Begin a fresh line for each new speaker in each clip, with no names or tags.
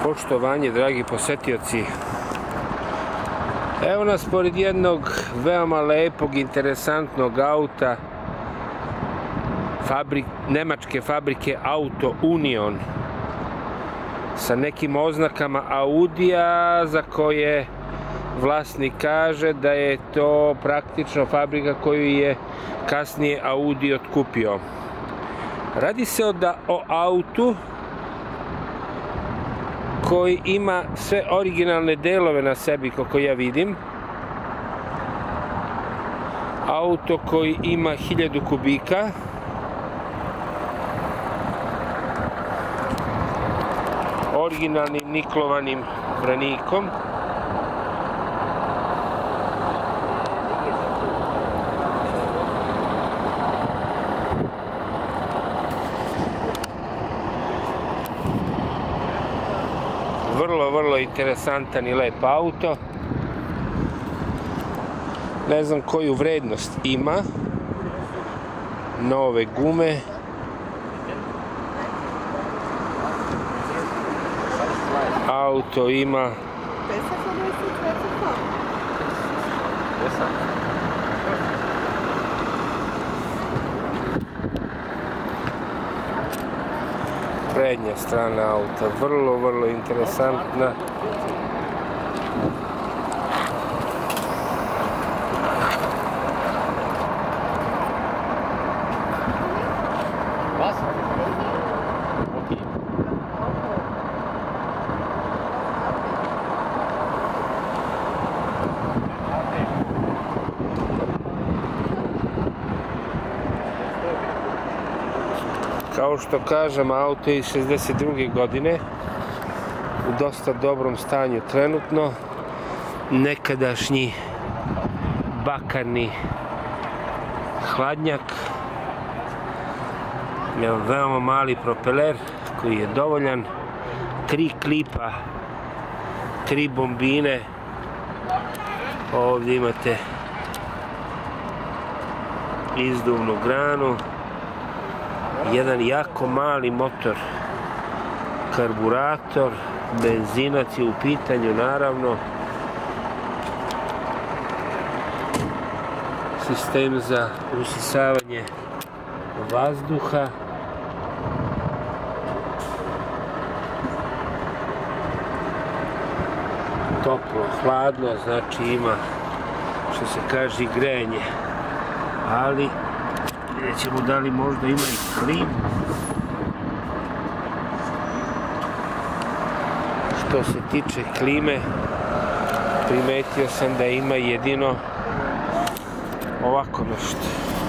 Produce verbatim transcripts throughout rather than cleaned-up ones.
Poštovanje, dragi posetioci. Evo nas pored jednog veoma lepog, interesantnog auta fabrik, nemačke fabrike Auto Union sa nekim oznakama Audija, za koje vlasnik kaže da je to praktično fabrika koju je kasnije Audi otkupio. Radi se o autu koji ima sve originalne delove na sebi, kako ja vidim. Auto koji ima hiljadu kubika. Originalnim niklovanim branikom. Vrlo, vrlo interesantan i lep auto. Ne znam koju vrednost ima. Nove gume. Auto ima prednja strana auta, vrlo, vrlo interesantna. Kao što kažem, auto je iz šezdeset druge godine, u dosta dobrom stanju trenutno. Nekadašnji bakarni hladnjak, jedan veoma mali propeler koji je dovoljan, tri klipa, tri bombine. Ovdje imate izduvnu granu, jedan jako mali motor, karburator, benzinac je u pitanju, naravno. Sistem za usisavanje vazduha. Toplo, hladno, znači ima, što se kaže, i grejanje. Ali vidjet ćemo da li možda ima i klimu. Što se tiče klime, primetio sam da ima jedino ovako nešto.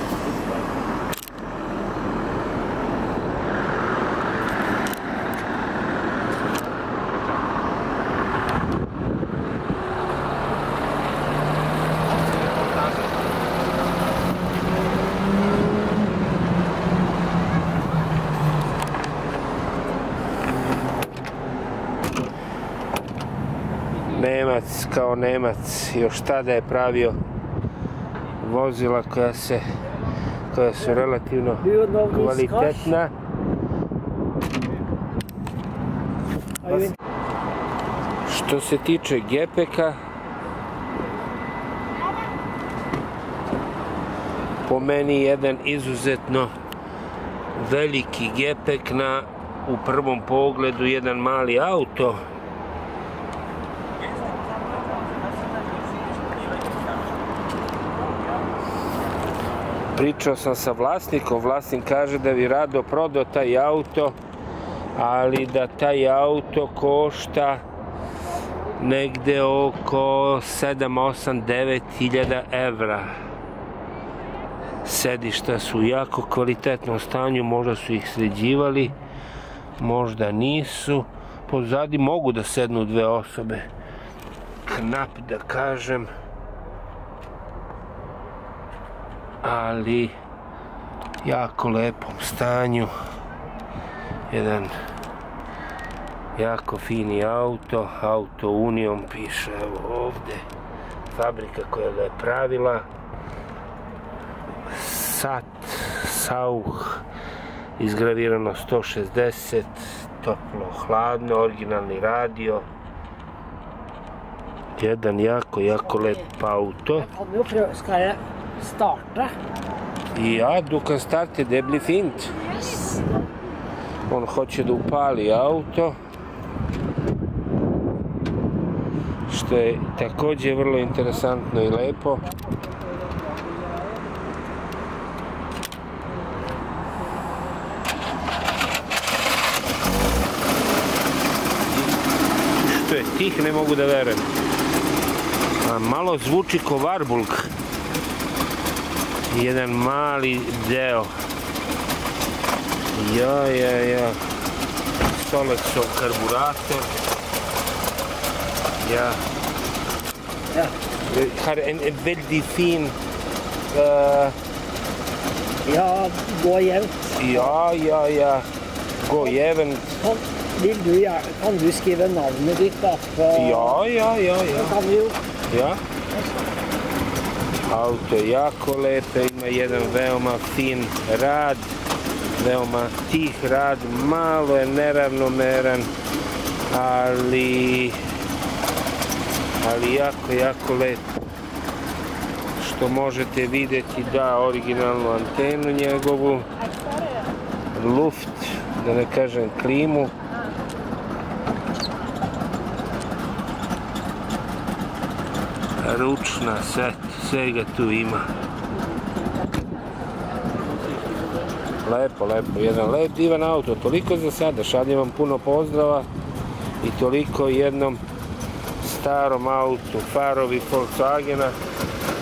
Nemac kao Nemac, još tada je pravio vozila koja se koja su relativno kvalitetna. Što se tiče gepeka, po meni jedan izuzetno veliki gepek na u prvom pogledu jedan mali auto. Pričao sam sa vlasnikom, vlasnik kaže da bi rado prodao taj auto, ali da taj auto košta negde oko sedam, osam, devet hiljada evra. Sedišta su jako kvalitetno stanju, možda su ih sređivali, možda nisu. Pozadi mogu da sednu dve osobe. Knap da kažem. Ali jako lepom stanju, jedan jako fini auto, Auto Union piše, evo ovde, fabrika koja ga je pravila. Sat, Sauch, izgravirano sto šezdeset, toplo, hladno, originalni radio. Jedan jako, jako lep auto.
Ska jag starta?
Ja, du kan starte, det blir fint. On hoće da upali auto. Što je također vrlo interesantno i lepo. Što je tih, ne mogu da verujem. A malo zvuči ko Warburg. Jedan mali deo. Ja, ja, ja. Solexov karburator. Ja.
Ja.
Har en, en väldigt fin... Uh,
Ja, gå jämnt.
ja, ja, ja. Gå jämnt.
Kan, vill du, gär- kan du skriva navnet ditt då? På,
Ja, ja, ja,
Det
ja.
kan vi ju.
Ja. Auto je jako lepe, ima jedan veoma fin rad, veoma tih rad, malo je neravnomeran, ali, ali jako, jako lep. Što možete vidjeti, da, originalnu antenu njegovu, luft, da ne kažem klimu. Ručna, sve, svega tu ima. Lepo, lepo, jedan lep, divan auto, toliko za sada, šaljem vam puno pozdrava i toliko jednom starom autu, farovi Volkswagena.